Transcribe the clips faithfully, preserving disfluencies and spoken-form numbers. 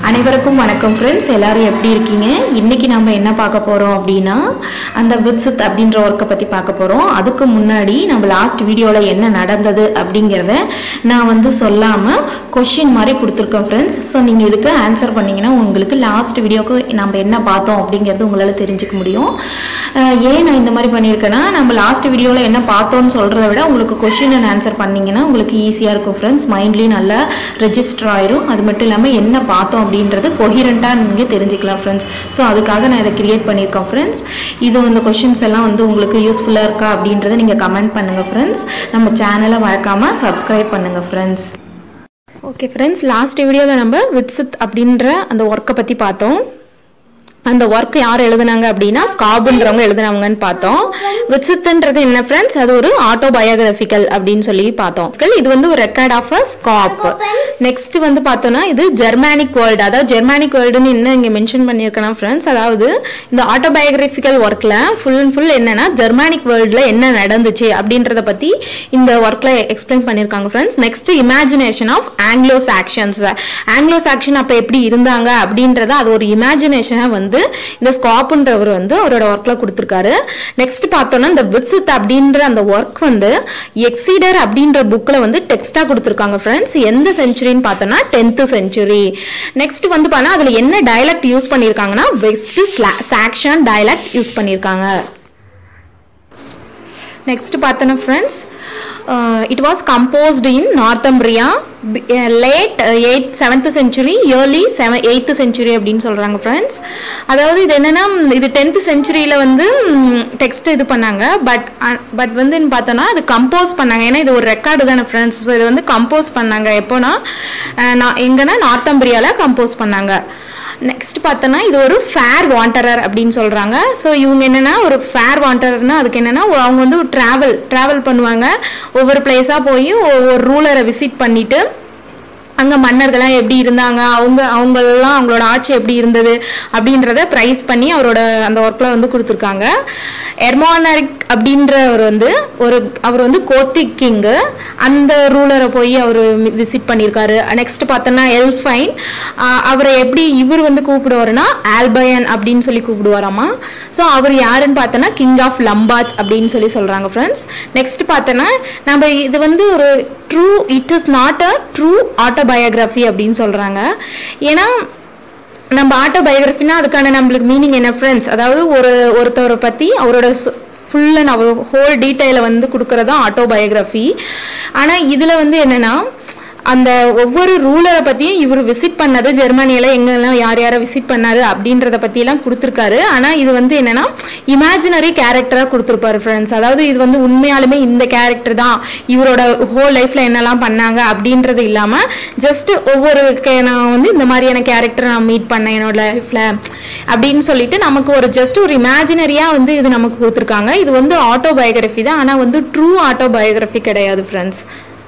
அனைவருக்கும் வணக்கம் ஃப்ரெண்ட்ஸ், எல்லாரும் எப்படி இருக்கீங்க? இன்னைக்கு நம்ம என்ன பார்க்க போறோம் அப்படின்னா அந்த விட்த் அப்படின்ற ஒர்க்கை பத்தி பார்க்க போறோம். அதுக்கு முன்னாடி நம்ம லாஸ்ட் வீடியோல என்ன நடந்தது அப்படிங்கிறத நான் வந்து சொல்லாம கொஸ்டின் மாதிரி கொடுத்துருக்கேன் ஃப்ரெண்ட்ஸ். ஸோ நீங்க இதுக்கு ஆன்சர் பண்ணீங்கன்னா உங்களுக்கு லாஸ்ட் வீடியோக்கு நம்ம என்ன பார்த்தோம் அப்படிங்கிறது உங்களால தெரிஞ்சுக்க முடியும். ஏன் நான் இந்த மாதிரி பண்ணியிருக்கேன்னா, நம்ம லாஸ்ட் வீடியோவில் என்ன பார்த்தோம்னு சொல்கிறத விட உங்களுக்கு கொஸ்டின் அண்ட் ஆன்சர் பண்ணிங்கன்னா உங்களுக்கு ஈஸியாக இருக்கும் ஃப்ரெண்ட்ஸ். மைண்ட்லேயும் நல்லா ரெஜிஸ்டர் ஆயிரும். அது மட்டும் இல்லாமல் என்ன பார்த்தோம் அப்படின்றது கொஹிரண்டாக நீங்கள் தெரிஞ்சுக்கலாம் ஃப்ரெண்ட்ஸ். ஸோ அதுக்காக நான் இதை கிரியேட் பண்ணியிருக்கேன் ஃப்ரெண்ட்ஸ். இது இந்த கொஸ்டின்ஸ் எல்லாம் வந்து உங்களுக்கு யூஸ்ஃபுல்லாக இருக்கா அப்படின்றத நீங்கள் கமெண்ட் பண்ணுங்கள் ஃப்ரெண்ட்ஸ். நம்ம சேனலை மறக்காமல் சப்ஸ்கிரைப் பண்ணுங்கள் ஃப்ரெண்ட்ஸ். ஓகே ஃப்ரெண்ட்ஸ், லாஸ்ட் வீடியோவில் நம்ம விட்த் அப்படின்ற அந்த ஒர்க்கை பற்றி பார்த்தோம். அந்த ஒர்க் யார் எழுதுனாங்க அப்படின்னா ஸ்காப்ன்றவங்க எழுதுனவங்கன்னு பார்த்தோம். விட்த்ன்றது என்ன ஃப்ரெண்ட்ஸ், அது ஒரு ஆட்டோபயோகிராபிக்கல் அப்படின்னு சொல்லி பார்த்தோம். இது வந்து ஒரு record of a scop. Next வந்து பார்த்தோம்னா இது ஜெர்மானிக் வேர்ல்டு. அதாவது ஜெர்மானிக் வேர்ல்டுன்னு என்ன இங்கே மென்ஷன் பண்ணியிருக்கேன் ஃப்ரெண்ட்ஸ். அதாவது இந்த ஆட்டோபயோகிராபிக்கல் ஒர்க்கில் ஃபுல் அண்ட் ஃபுல் என்னன்னா ஜெர்மானிக் வேர்ல்டில் என்ன நடந்துச்சு அப்படின்றத பற்றி இந்த ஒர்க்கில் எக்ஸ்பிளைன் பண்ணியிருக்காங்க friends. Next imagination of Anglo Saxons. Anglo Saxon அப்போ எப்படி இருந்தாங்க அப்படின்றத அது ஒரு இமேஜினேஷனாக வந்து இந்த ஸ்காப்ன்றவர் வந்து அவரோட ஒர்க்ல கொடுத்திருக்காரு. நெக்ஸ்ட் பார்த்தோம்னா இந்த விட்த் அப்படின்ற அந்த ஒர்க் வந்து எக்ஸீடர் அப்படின்ற புக்ல வந்து டெக்ஸ்டா கொடுத்திருக்காங்க ஃப்ரெண்ட்ஸ். எந்த செஞ்சுரின்னு பார்த்தோம்னா டென்த் செஞ்சுரி. நெக்ஸ்ட் வந்து பார்த்தா அதுல என்ன டயலக்ட் யூஸ் பண்ணிருக்காங்கன்னா வெஸ்ட் சாக்சன் டயலக்ட் யூஸ் பண்ணிருக்காங்க. நெக்ஸ்ட் பார்த்தோன்னா friends, it was composed in Northumbria late eight seventh century early seven eighth century அப்படின்னு சொல்கிறாங்க ஃப்ரெண்ட்ஸ். அதாவது இது என்னென்னா இது டென்த் செஞ்சுரியில் வந்து டெக்ஸ்ட் இது பண்ணாங்க. பட் பட் வந்து பார்த்தோன்னா அது கம்போஸ் பண்ணாங்க. ஏன்னா இது ஒரு ரெக்கார்டு தானே ஃப்ரெண்ட்ஸ். ஸோ இதை வந்து கம்போஸ் பண்ணாங்க எப்போனா நான் எங்கன்னா நார்த்தம்பிரியாவில் கம்போஸ் பண்ணாங்க. நெக்ஸ்ட் பார்த்தோன்னா இது ஒரு ஃபேர் வாண்டரர் அப்படின்னு சொல்கிறாங்க. ஸோ இவங்க என்னென்னா ஒரு ஃபேர் வாண்டரர்னா அதுக்கு என்னென்னா அவங்க வந்து ட்ராவல் ட்ராவல் பண்ணுவாங்க. ஒவ்வொரு பிளேஸாக போய் ஒவ்வொரு ரூலரை விசிட் பண்ணிட்டு அங்கே மன்னர்கள்லாம் எப்படி இருந்தாங்க, அவங்க அவங்களெல்லாம் அவங்களோட ஆட்சி எப்படி இருந்தது அப்படின்றத ப்ரைஸ் பண்ணி அவரோட அந்த ஒர்க்கில் வந்து கொடுத்துருக்காங்க. எர்மானரிக் அப்படின்றவர் வந்து ஒரு அவர் வந்து கோத்திக் கிங்கு. அந்த ரூலரை போய் அவர் விசிட் பண்ணியிருக்காரு. நெக்ஸ்ட் பார்த்தோன்னா எல்ஃபைன், அவரை எப்படி இவர் வந்து கூப்பிடுவாருன்னா ஆல்பயன் அப்படின்னு சொல்லி கூப்பிடுவாராமா. ஸோ அவர் யாருன்னு பார்த்தோன்னா கிங் ஆஃப் லம்பார்ட்ஸ் அப்படின்னு சொல்லி சொல்கிறாங்க ஃப்ரெண்ட்ஸ். நெக்ஸ்ட் பார்த்தோன்னா நம்ம இது வந்து ஒரு true it is not a true autobiography அப்படின்னு சொல்கிறாங்க. ஏன்னா நம்ம ஆட்டோபயோகிராஃபினா அதுக்கான நம்மளுக்கு மீனிங் என்ன ஃப்ரெண்ட்ஸ், அதாவது ஒரு ஒருத்தவரை பற்றி அவரோட ஃபுல் அண்ட் அவர் ஹோல் டீட்டெயிலை வந்து கொடுக்கறது தான் ஆட்டோபயோகிராஃபி. ஆனால் இதில் வந்து என்னென்னா அந்த ஒவ்வொரு ரூலரை பற்றியும் இவர் விசிட் பண்ணது ஜெர்மனியில் எங்கெல்லாம் யார் யாரை விசிட் பண்ணாரு அப்படின்றத பற்றியெல்லாம் கொடுத்துருக்காரு. ஆனால் இது வந்து என்னென்னா இமேஜினரி கேரக்டராக கொடுத்துருப்பாரு ஃப்ரெண்ட்ஸ். அதாவது இது வந்து உண்மையாலுமே இந்த கேரக்டர் தான் இவரோட ஹோல் லைஃப்பில் என்னெல்லாம் பண்ணாங்க அப்படின்றது இல்லாமல் ஜஸ்ட் ஒவ்வொரு நான் வந்து இந்த மாதிரியான கேரக்டரை நான் மீட் பண்ணேன் என்னோட லைஃப்பில் அப்படின்னு சொல்லிட்டு நமக்கு ஒரு ஜஸ்ட் ஒரு இமேஜினரியாக வந்து இது நமக்கு கொடுத்துருக்காங்க. இது வந்து ஆட்டோபயோகிராஃபி தான், ஆனால் வந்து ட்ரூ ஆட்டோபயோகிராஃபி கிடையாது ஃப்ரெண்ட்ஸ்.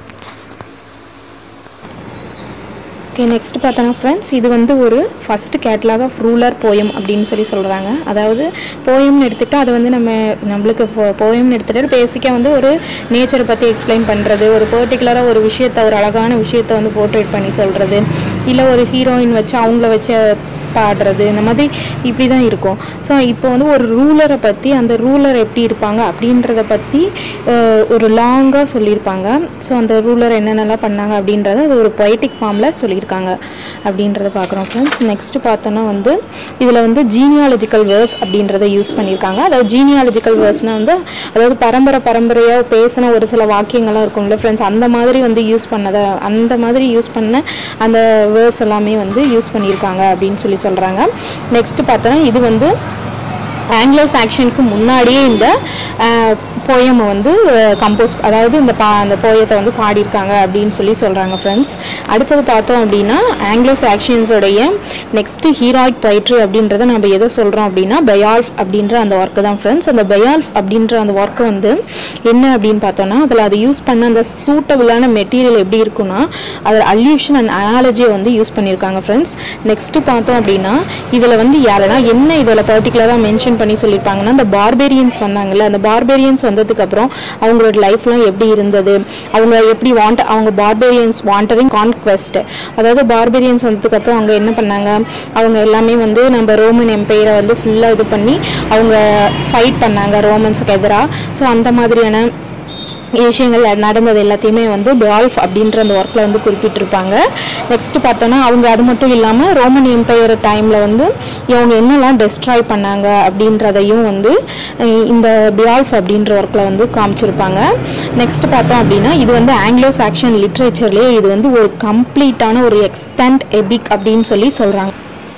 ஓகே, நெக்ஸ்ட் பார்த்தோன்னா ஃப்ரெண்ட்ஸ், இது வந்து ஒரு first catalogue of ruler poem அப்படின்னு சொல்லி சொல்கிறாங்க. அதாவது போயம்னு எடுத்துகிட்டு அது வந்து நம்ம நம்மளுக்கு போயம்னு எடுத்துகிட்டு பேசிக்காக வந்து ஒரு நேச்சரை பற்றி எக்ஸ்பிளைன் பண்ணுறது, ஒரு பர்டிகுலராக ஒரு விஷயத்தை ஒரு அழகான விஷயத்தை வந்து போர்ட்ரேட் பண்ணி சொல்கிறது, இல்லை ஒரு ஹீரோயின் வச்சு அவங்கள வச்சு பாடுறது, இந்த மாதிரி இப்படி தான் இருக்கும். ஸோ இப்போ வந்து ஒரு ரூலரை பற்றி அந்த ரூலர் எப்படி இருப்பாங்க அப்படின்றத பற்றி ஒரு லாங்காக சொல்லியிருப்பாங்க. ஸோ அந்த ரூலர் என்னென்னலாம் பண்ணாங்க அப்படின்றத அது ஒரு பொய்டிக் ஃபார்மில் சொல்லியிருக்காங்க அப்படின்றத பார்க்குறோம் ஃப்ரெண்ட்ஸ். நெக்ஸ்ட்டு பார்த்தோன்னா வந்து இதில் வந்து ஜீனியாலஜிக்கல் வேர்ஸ் அப்படின்றத யூஸ் பண்ணியிருக்காங்க. அதாவது ஜீனியாலஜிக்கல் வேர்ஸ்னால் வந்து அதாவது பரம்பரை பரம்பரையாக பேசின ஒரு சில வாக்கியங்கள்லாம் இருக்கும்ல ஃப்ரெண்ட்ஸ், அந்த மாதிரி வந்து யூஸ் பண்ணதை அந்த மாதிரி யூஸ் பண்ண அந்த வேர்ஸ் எல்லாமே வந்து யூஸ் பண்ணியிருக்காங்க அப்படின்னு சொல்லி சொல்கிறாங்க. நெக்ஸ்ட் பார்த்தோன்னா இது வந்து ஆங்கிலோ சாக்சனுக்கு முன்னாடியே இந்த போயம் வந்து கம்போஸ் அதாவது இந்த பா அந்த போயத்தை வந்து பாடியிருக்காங்க அப்படின்னு சொல்லி சொல்கிறாங்க ஃப்ரெண்ட்ஸ். அடுத்தது பார்த்தோம் அப்படின்னா ஆங்கிலோ சாக்சன்ஸோடைய நெக்ஸ்ட்டு ஹீராயிக் பொய்ட்ரி அப்படின்றத நம்ம எதை சொல்கிறோம் அப்படின்னா பெயால்ஃப் அப்படின்ற அந்த ஒர்க்கு தான் ஃப்ரெண்ட்ஸ். அந்த பெயால்ஃப் அப்படின்ற அந்த ஒர்க்கு வந்து என்ன அப்படின்னு பார்த்தோன்னா அதில் அதை யூஸ் பண்ண அந்த சூட்டபிளான மெட்டீரியல் எப்படி இருக்குன்னா அதில் அல்யூஷன் அண்ட் அனாலஜியை வந்து யூஸ் பண்ணியிருக்காங்க ஃப்ரெண்ட்ஸ். நெக்ஸ்ட்டு பார்த்தோம் அப்படின்னா இதில் வந்து யாருன்னா என்ன இதில் பர்டிகுலராக மென்ஷன் பண்ணி சொல்லியிருப்பாங்கன்னா இந்த பார்பேரியன்ஸ் வந்தாங்கல்ல, அந்த பார்பேரியன்ஸ் வந்ததுக்கு அப்புறம் அவங்களோட லைஃப்லாம் எப்படி இருந்தது, அவங்க எப்படி வாண்ட் அவங்க பார்பேரியன்ஸ் வாண்டரிங் கான்க்வெஸ்ட், அதாவது பார்பேரியன்ஸ் வந்ததுக்கு அப்புறம் அவங்க என்ன பண்ணாங்க, அவங்க எல்லாமே வந்து நம்ம ரோமன் எம்பையரை வந்து ஃபுல்லாக இது பண்ணி அவங்க ஃபைட் பண்ணாங்க ரோமன்ஸுக்கு எதிராக. ஸோ அந்த மாதிரியான விஷயங்கள் நடந்தது எல்லாத்தையுமே வந்து பெயால்ஃப் அப்படின்ற அந்த ஒர்க்கில் வந்து குறிப்பிட்டிருப்பாங்க. நெக்ஸ்ட் பார்த்தோன்னா அவங்க அது மட்டும் இல்லாமல் ரோமன் எம்பையர் டைமில் வந்து இவங்க என்னெல்லாம் டெஸ்ட்ராய் பண்ணாங்க அப்படின்றதையும் வந்து இந்த பெயால்ஃப் அப்படின்ற ஒர்க்கில் வந்து காமிச்சிருப்பாங்க. நெக்ஸ்ட் பார்த்தோம் அப்படின்னா இது வந்து ஆங்கிலோ சாக்சன் லிட்ரேச்சர்லேயே இது வந்து ஒரு கம்ப்ளீட்டான ஒரு எக்ஸ்டென்ட் எபிக் அப்படின்னு சொல்லி சொல்கிறாங்க.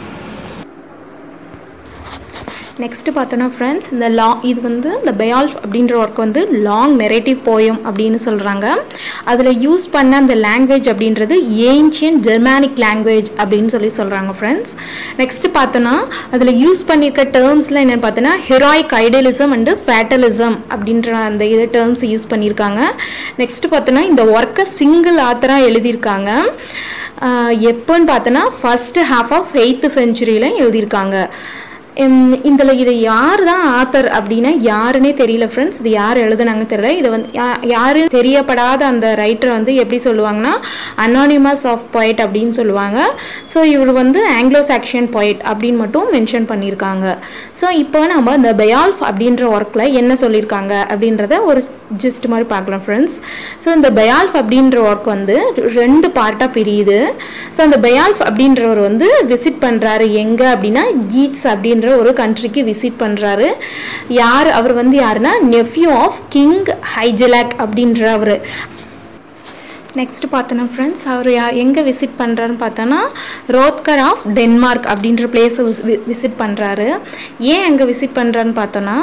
நெக்ஸ்ட் பார்த்தோன்னா ஃப்ரெண்ட்ஸ் இந்த லா இது வந்து இந்த பெயால்ஃப் அப்படின்ற ஒர்க் வந்து லாங் நெரேட்டிவ் போயம் அப்படின்னு சொல்கிறாங்க. அதில் யூஸ் பண்ண அந்த லாங்குவேஜ் அப்படின்றது ஏன்ஷியன் ஜெர்மானிக் லாங்குவேஜ் அப்படின்னு சொல்லி சொல்கிறாங்க ஃப்ரெண்ட்ஸ். நெக்ஸ்ட் பார்த்தோன்னா அதில் யூஸ் பண்ணியிருக்க டேர்ம்ஸில் என்னென்னு பார்த்தோன்னா ஹெராயிக் ஐடியலிசம் அண்டு ஃபேட்டலிசம் அப்படின்ற அந்த இது டேர்ம்ஸ் யூஸ் பண்ணியிருக்காங்க. நெக்ஸ்ட் பார்த்தோன்னா இந்த ஒர்க்கை சிங்கிள் ஆத்தராக எழுதியிருக்காங்க. எப்போன்னு பார்த்தோன்னா ஃபர்ஸ்ட் ஹாஃப் ஆஃப் எயித்து செஞ்சுரியில் எழுதியிருக்காங்க. இதில் இதை யார் தான் ஆத்தர் அப்படின்னா யாருன்னே தெரியல ஃப்ரெண்ட்ஸ். இது யார் எழுதுனாங்கன்னு தெரியல. இதை வந்து யாரு தெரியப்படாத அந்த ரைட்டரை வந்து எப்படி சொல்லுவாங்கன்னா அனானிமஸ் ஆஃப் பொயட் அப்படின்னு சொல்லுவாங்க. ஸோ இவர் வந்து ஆங்கிலோ சாக்சன் பொயட் அப்படின்னு மட்டும் மென்ஷன் பண்ணியிருக்காங்க. ஸோ இப்போ நம்ம இந்த பெயால்ஃப் அப்படின்ற ஒர்க்கில் என்ன சொல்லியிருக்காங்க அப்படின்றத ஒரு ஜிஸ்ட் மாதிரி பார்க்கலாம் ஃப்ரெண்ட்ஸ். ஸோ இந்த பெயால்ஃப் அப்படின்ற ஒர்க் வந்து ரெண்டு பார்ட்டாக பிரியுது. ஸோ அந்த பெயால்ஃப் அப்படின்றவர் வந்து விசிட் பண்ணுறாரு எங்கே அப்படின்னா கீட்ஸ் அப்படின்ற ஒரு கண்ட்ரிக்கு விசிட் பண்ணுறாரு. யார் அவர் வந்து யாருன்னா நெஃப்யூ ஆஃப் கிங் ஹைஜலாக் அப்படின்ற அவர். நெக்ஸ்ட் பார்த்தோன்னா ஃப்ரெண்ட்ஸ் அவர் யா எங்கே விசிட் பண்ணுறாருன்னு பார்த்தோன்னா ரோத்கர் ஆஃப் டென்மார்க் அப்படின்ற பிளேஸை விசிட் பண்ணுறாரு. ஏன் அங்கே விசிட் பண்ணுறாருன்னு பார்த்தோன்னா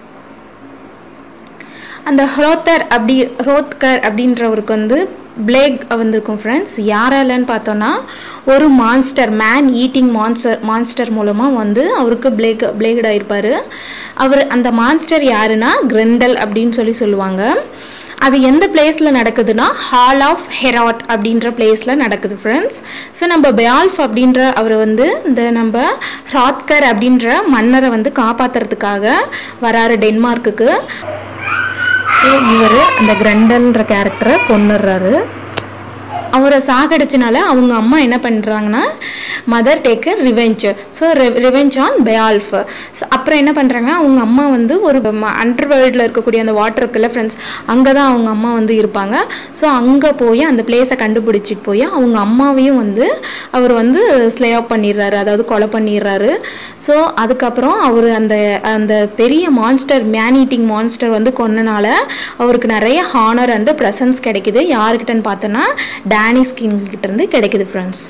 அந்த ஹரோத்தர் அப்படி ரோத்கர் அப்படின்றவருக்கு வந்து பிளேக் வந்திருக்கும் ஃப்ரெண்ட்ஸ். யாராலன்னு பார்த்தோன்னா ஒரு monster man eating monster monster மூலமாக வந்து அவருக்கு பிளேக் பிளேக்ட் ஆகிருப்பார். அவர் அந்த மான்ஸ்டர் யாருன்னா கிரெண்டல் அப்படின்னு சொல்லி சொல்லுவாங்க. அது எந்த பிளேஸில் நடக்குதுன்னா ஹால் ஆஃப் ஹெராட் அப்படின்ற பிளேஸில் நடக்குது ஃப்ரெண்ட்ஸ். ஸோ நம்ம பெயால்ஃப் அப்படின்ற அவர் வந்து இந்த நம்ம ஹராத்கர் அப்படின்ற மன்னரை வந்து காப்பாற்றுறதுக்காக வராரு டென்மார்க்குக்கு. ஸோ இவர் அந்த கிரெண்டல்ன்ற கேரக்டரை கொன்னுடுறாரு. அவரை சாகடிச்சனால அவங்க அம்மா என்ன பண்ணுறாங்கன்னா mother take revenge. So revenge on Beowulf. அப்புறம் என்ன பண்ணுறாங்கன்னா அவங்க அம்மா வந்து ஒரு அண்டர் வேர்ல்டில் இருக்கக்கூடிய அந்த வாட்டர் இருக்குல்ல ஃப்ரெண்ட்ஸ், அங்கே தான் அவங்க அம்மா வந்து இருப்பாங்க. ஸோ அங்கே போய் அந்த பிளேஸை கண்டுபிடிச்சிட்டு போய் அவங்க அம்மாவையும் வந்து அவர் வந்து ஸ்லே ஆஃப் பண்ணிடுறாரு, அதாவது கொலை பண்ணிடுறாரு. ஸோ அதுக்கப்புறம் அவர் அந்த அந்த பெரிய மான்ஸ்டர் மேன் ஈட்டிங் மான்ஸ்டர் வந்து கொன்னனால அவருக்கு நிறைய ஹானர் அண்ட் ப்ரெசன்ஸ் கிடைக்குது. யாருக்கிட்டன்னு பார்த்தோன்னா டானிஸ் கிங் கிட்ட இருந்து கிடைக்குது ஃப்ரெண்ட்ஸ்.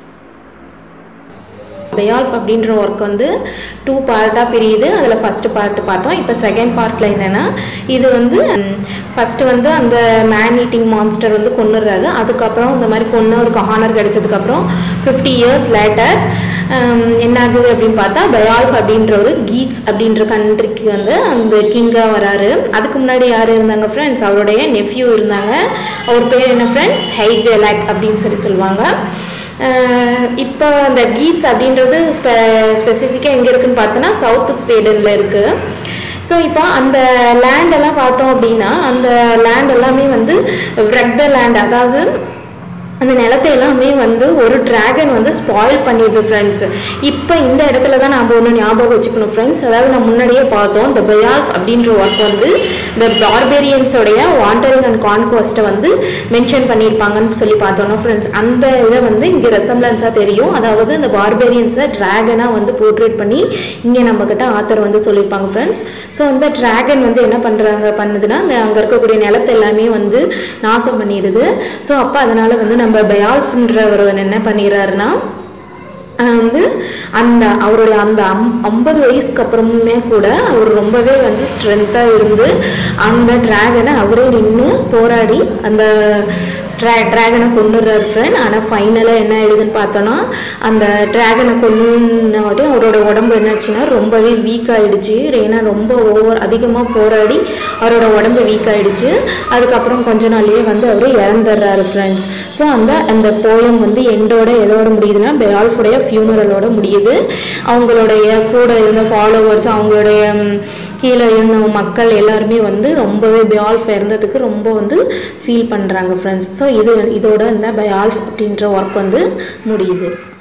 பெயால்ஃப் அப்படின்ற ஒர்க் வந்து டூ பார்ட்டாக பிரியுது. அதில் ஃபஸ்ட்டு பார்ட்டு பார்த்தோம். இப்போ செகண்ட் பார்ட்டில் என்னென்னா இது வந்து ஃபஸ்ட்டு வந்து அந்த மேன் ஈட்டிங் மான்ஸ்டர் வந்து கொன்னுடுறாரு. அதுக்கப்புறம் இந்த மாதிரி கொன்னவருக்கு ஹானர் கிடைச்சதுக்கப்புறம் ஃபிஃப்டி இயர்ஸ் லேட்டர் என்ன ஆகுது அப்படின்னு பார்த்தா பெயால்ஃப் அப்படின்ற ஒரு கீட்ஸ் அப்படின்ற கண்ட்ரிக்கு வந்து அந்த கிங்காக வராரு. அதுக்கு முன்னாடி யார் இருந்தாங்க ஃப்ரெண்ட்ஸ், அவருடைய நெஃப்யூ இருந்தாங்க. அவர் பேர் என்ன ஃப்ரெண்ட்ஸ், ஹைஜலாக் அப்படின்னு சொல்லி சொல்லுவாங்க. இப்போ அந்த கீட்ஸ் அப்படின்றது ஸ்பெ ஸ்பெசிஃபிக்காக எங்கே இருக்குதுன்னு பார்த்தோன்னா சவுத் ஸ்வீடனில் இருக்குது. ஸோ இப்போ அந்த லேண்டெல்லாம் பார்த்தோம் அப்படின்னா அந்த லேண்ட் எல்லாமே வந்து ரெக் த லேண்ட், அதாவது அந்த நிலத்தை எல்லாமே வந்து ஒரு டிராகன் வந்து ஸ்பாயில் பண்ணிடுது ஃப்ரெண்ட்ஸ். இப்போ இந்த இடத்துல தான் நம்ம ஒன்று ஞாபகம் வச்சுக்கணும் ஃப்ரெண்ட்ஸ். அதாவது நம்ம முன்னாடியே பார்த்தோம் இந்த பெயால்ஃப் அப்படின்ற ஒர்க் வந்து இந்த பார்பேரியன்ஸோடைய வாண்டரிங் அண்ட் கான்குவஸ்ட்டை வந்து மென்ஷன் பண்ணியிருப்பாங்கன்னு சொல்லி பார்த்தோம்னா ஃப்ரெண்ட்ஸ், அந்த இதை வந்து இங்கே ரெசம்பிளன்ஸாக தெரியும். அதாவது இந்த பார்பேரியன்ஸை டிராகனாக வந்து போர்ட்ரேட் பண்ணி இங்கே நம்மக்கிட்ட ஆத்தர் வந்து சொல்லியிருப்பாங்க ஃப்ரெண்ட்ஸ். ஸோ இந்த டிராகன் வந்து என்ன பண்ணுறாங்க பண்ணுதுன்னா அந்த அங்கே இருக்கக்கூடிய நிலத்தை எல்லாமே வந்து நாசம் பண்ணிடுது. ஸோ அப்போ அதனால் வந்து நம்ம பெயால்ஃப்ன்றவர் என்ன பண்ணிடுறாருன்னா வந்து அந்த அவருடைய அந்த அம் ஐம்பது வயசுக்கு அப்புறமுமே கூட அவர் ரொம்பவே வந்து ஸ்ட்ரென்த்தாக இருந்து அந்த டிராகனை அவரே நின்று போராடி அந்த ஸ்ட்ரா டிராகனை கொண்டுடுறாரு ஃப்ரெண்ட். ஆனால் ஃபைனலாக என்ன ஆயிடுதுன்னு பார்த்தோன்னா அந்த டிராகனை கொண்டுனாட்டி அவரோட உடம்பு என்னாச்சுன்னா ரொம்பவே வீக் ஆகிடுச்சு. ஏன்னா ரொம்ப ஓவர் அதிகமாக போராடி அவரோட உடம்பு வீக் ஆகிடுச்சு. அதுக்கப்புறம் கொஞ்ச நாள்லேயே வந்து அவர் இறந்துடுறாரு ஃப்ரெண்ட்ஸ். ஸோ அந்த அந்த போயம் வந்து எண்டோட எதோட முடியுதுன்னா பெயால்ஃபுடைய ஃபியூனரலோட முடியுது. அவங்களுடைய கூட இருந்த ஃபாலோவர்ஸ், அவங்களுடைய கீழே இருந்த மக்கள் எல்லாருமே வந்து ரொம்பவே பயால்ஃப் இறந்ததுக்கு ரொம்ப வந்து ஃபீல் பண்ணுறாங்க ஃப்ரெண்ட்ஸ். ஸோ இது இதோட இந்த பயால்ஃப் அப்படின்ற ஒர்க் வந்து முடியுது.